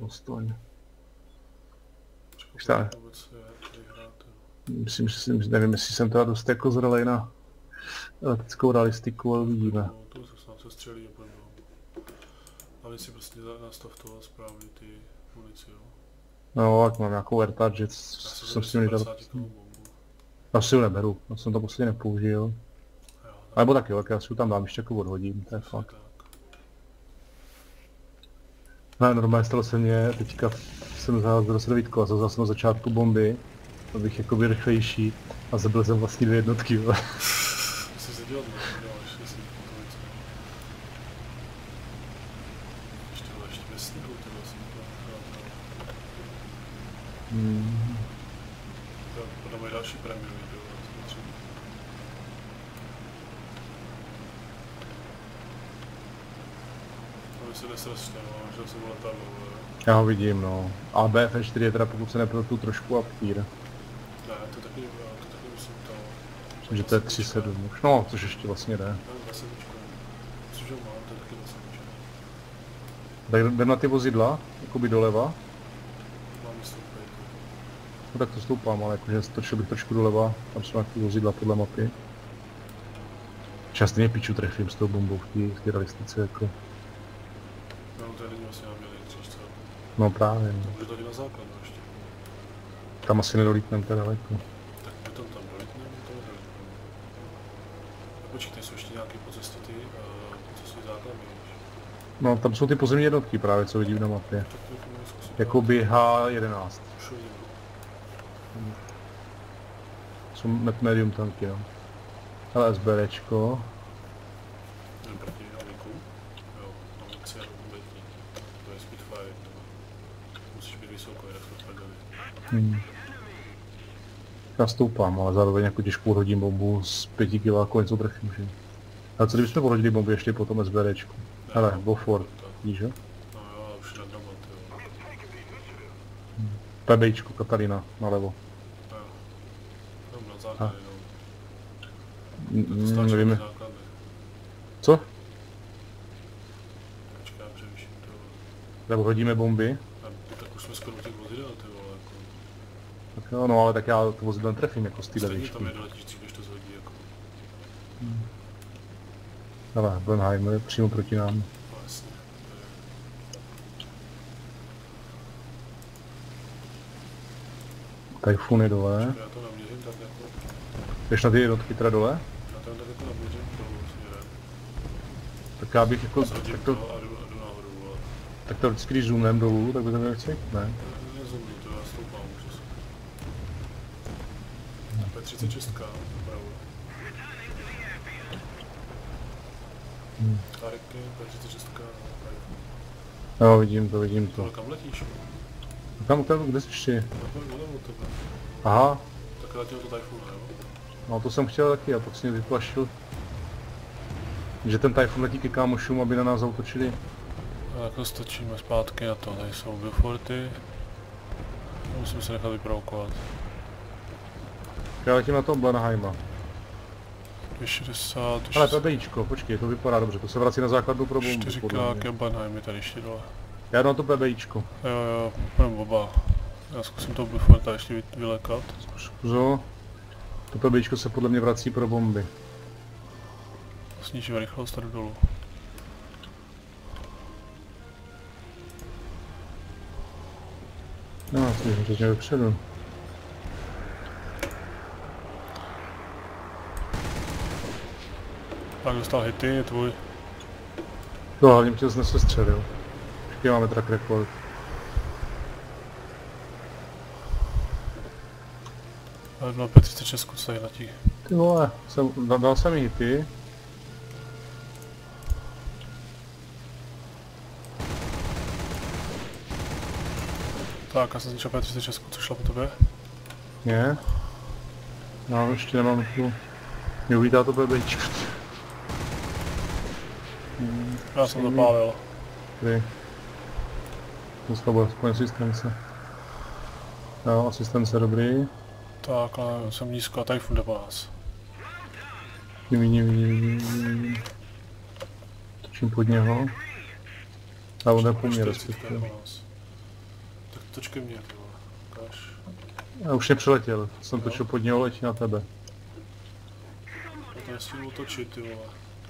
Boston. Myslím, že nevím, jestli jsem teda dost jako zralej na leteckou realistiku, ale uvidíme. No, to se snad se střelí a pojďme. Hlavně si prostě nastav toho správně ty munici, jo. No, tak mám nějakou AirTarget, jsem si měl tady. Já si ji neberu, já jsem to posledně nepoužil. A nebo tak jo, tak já si ji tam dám, ještě jako odhodím, to je fakt. No, normálně stalo se mně, teďka jsem zaházel do devítku a zazal jsem na začátku bomby, abych jako byl rychlejší a zabil jsem vlastně 2 jednotky, jo. Jsi se dělat, neděláš, jestli to víc. Ještě bez sníhu, ty vlastně to podle moje další prémiový byl, třeba. Aby se nesrastne, že jsem letadlo, Já ho vidím, no. A BF4 je teda, pokud se nepletu, trošku uptír. Ne, to taky myslím to. Myslím, že to je 3.7 už. No, což ještě vlastně jde. Což ho mám, to je taky 27. Tak jdem na ty vozidla, jakoby doleva. Mám stoupit. No tak to stoupám, ale jakože stočil bych trošku doleva. Tam jsou nějaký vozidla podle mapy. Častně piču trefím s tou bombou v té realistice jako. No, to je není vlastně na měli, co? No právě. To může tady na základu ještě. Tam asi nedolítnem teda daleko. Tak my tam dolítneme, to nedolítneme. Počkej, jsou ještě nějaké po cestě ty, co jsou základy, víš? No tam jsou ty pozemní jednotky právě, co vidím na mapě. Jakoby H11. Jsou medium tanky, no. Ale SBRčko. Jdem proti Amiku. Jo, Amici je kompletní. To je Spitfire. Musíš být vysoko, jinak to prdeli. Já stoupám, ale zároveň jako těžkou hodím bombu z 5 kg jako něco trefím, že? A co kdybychom pohodili bombu ještě po tom SBRčku? Hele, Beaufort, víš, jo? No jo, ale už na dramat, jo. PBčko, Katarina, nalevo. Jo. Tam na základy, no. Nevíme. Co? Počkej, já přemýšlím to. Nebo hodíme bomby? Tak už jsme skoro u těch vozidel, ty vole, jako. Tak jo, no ale tak já to vozidlo netrefím jako z téhle Stejně výšky. tam je doletíš, když to zhodí, jako. Hele, Blenheim je přímo proti nám. Vlastně. Typhoon je dole. Já to naměřím tak jako. Jdeš na ty jednotky teda dole? Já to tak jako naměřím dolů směrem. Tak já bych jako... Zhodím Tak to to, a jdu nahoru, vole. tak to vždycky, když zoomnem dolů, tak by to měl chci? Ne. Nezumím to, já stoupám už asi. P36 opravdu. Tariky, P36 opravdu. Jo, vidím to. Ale kam letíš? Kam, kde jsi ještě? Takhle dole od tebe. Aha, Tak letěl to Typhoon, jo? no to jsem chtěl taky, a pak si mě vyplašil. Že ten Typhoon letí ke kámošům, aby na nás zautočili. Tak stočíme zpátky na to, tady jsou Beauforty. Musím se nechat vyprovokovat. Já letím na tom Blenheima. 260, Ale PBIčko, počkej, to vypadá dobře, to se vrací na základnu pro bombu. 4K Kempenheim je tady ještě dole. Já jdu na to PBIčko. Jo, půjdeme oba. Já zkusím toho Beauforta ještě vylekat. Zkuzo. To PBIčko se podle mě vrací pro bomby. Snížíme rychlost tady dolů. No, to jsem teď dopředu. Tak dostal hity, je tvůj. No, hlavně mě se nesestřelil. Ještě máme track record. Ale bylo P36 co tady letí. Ty vole, dal jsem jí hity. Tak, já jsem zničil P36, co šla po tobě? Ne? No, ještě nemám tu... Mě uvítá to PBIčko. Já jsem zapálil. Kdy? Dneska bude aspoň asistence. Jo, asistence dobrý. Tak, ale jsem nízko a Typhoon jde po nás. Vidím. Točím pod něho. A on je po mně respektive. Tak točkej mě, ty vole. Ukáž. Já už nepřiletěl, jsem točil pod něho, letí na tebe. Já to nestihnu otočit, ty vole.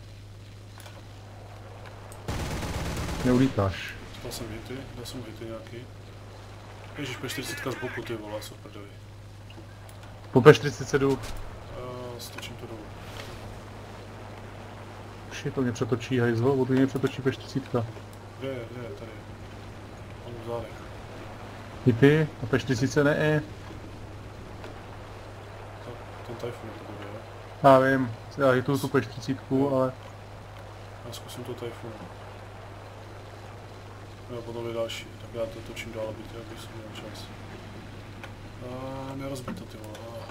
Neulítáš. Dal jsem hity nějaký. Ježiš, P40 z boku, ty vole, jsou v prdeli. Po P47. Stočím to dolů. To mě přetočí hajzlo, od mě přetočí P40. Kde je, tady. On v zádech. Hity, a P40 ne. Ten Typhoon je takový, jo? Já vím, já hituju tu P40, ale... Já zkusím to Typhoon. Jo, potom je další, tak já to točím dál, abych jsem měl čas. Mě rozbito, ty vole.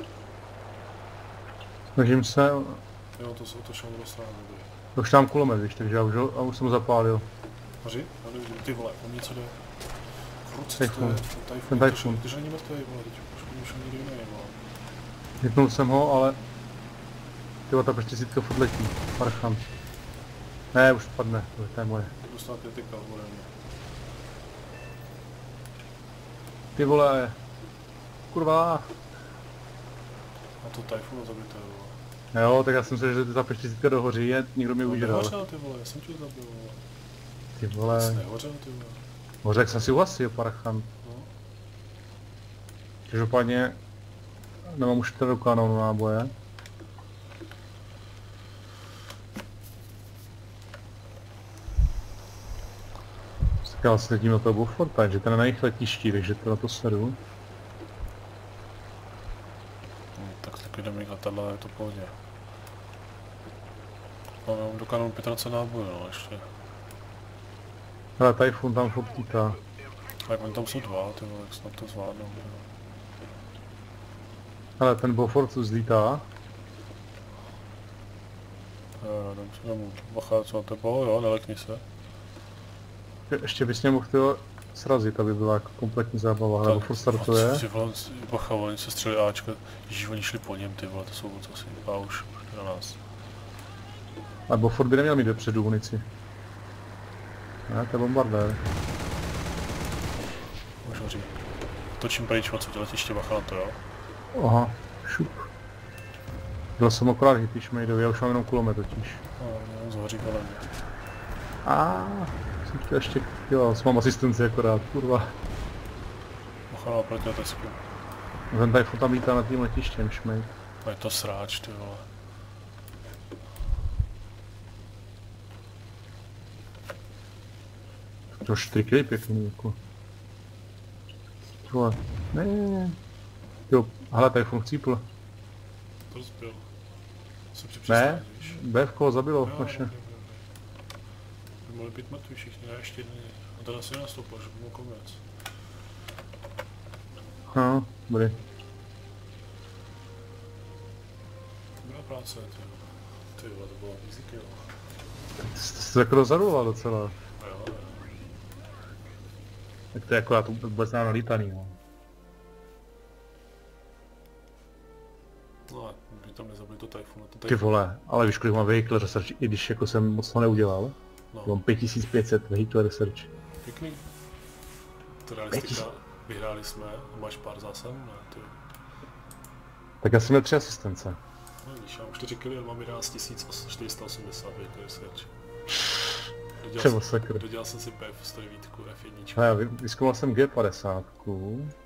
Snažím se... Jo, to se otočil na druhou stranu, dobrý. Už tam kulomet, víš, takže já už jsem ho zapálil. Hoří? Já nevidím, ty vole, on něco jde. Kruce, Typhoon. ten Typhoon. Ty není mrtvý, vole, teď už ani jiný, vole. Hitnul jsem ho, ale... Tyhle ta P40 furt letí, parchant. Ne, už padne, to je moje. Dostal kritika, vole. Ty vole. Kurva. A to Typhoon zabité, vole. Jo, tak já jsem si, že ta P40 dohoří, někdo mě užíral. Nehořel, ty vole, já jsem tě zabil, vole. Ty vole. Jsi nehořel, ty vole. Hořek jsem si uhasil, parchant. No. Každopádně... Nemám už teda do kanónu náboje. Tak já se letím na toho Beauforta, že ten je na jejich letišti, takže to na to sedu. Tak taky jdeme letadla, je to v pohodě. No, já mám do kanónu 25 nábojů, no, ještě. Ale Typhoon tam furt títá. Tak oni tam jsou dva, ty vole, jak snad to zvládnou. Ale ten Beaufort zlítá. Jdem bacha, co na tebou, jo, nelekni se. Ještě bys mě mohl tyho srazit, aby byla jako kompletní zábava, nebo furt startuje. Bacha, oni se střeli Ačka, ježíš, oni šli po něm, ty vole, to jsou moc asi, a už na nás. A Beaufort by neměl mít dopředu munici. Ne, to je bombardér. Už hoří. Točím pryč, co ty letiště, bacha na to, jo? Aha, šup. Byl jsem akorát hity šmejdový, já už mám jenom kulomet totiž. No, zhoří kolem. Jsem chtěl ještě, jo, mám asistenci akorát, kurva. Bacha na proti letecku. Ten Typhoon tam lítá nad tím letištěm, šmejd. A je to sráč, ty vole. To štrikej pěkný, jako. Vole, ne. Jo, hele, Typhoon chcípl. To rozbil. Ne, BF koho zabilo, naše. By mohli být mrtví všichni, ne, ještě jedný. A teda si nenastoupil, že by mohl konec. No, dobrý. Dobrá práce, ty vole. Ty vole, to bylo easy kill. Jsi to jako rozhadoval docela. Jo. Tak to je jako já to vůbec nemám nalítaný, no. No, by tam nezabili to Typhoon. Ty vole, ale víš, kolik mám vehicle research, i když jako jsem moc to neudělal. No. Mám 5500 vehicle research. Pěkný. To realistika, vyhráli jsme, máš pár zásahů, ne, ty. Tak já jsem měl 3 asistence. No víš, já mám 4 killy, mám 11 480 vehicle research. Čemu sakr? Dodělal jsem si PF 109, F1. A já vyzkoumal jsem G50.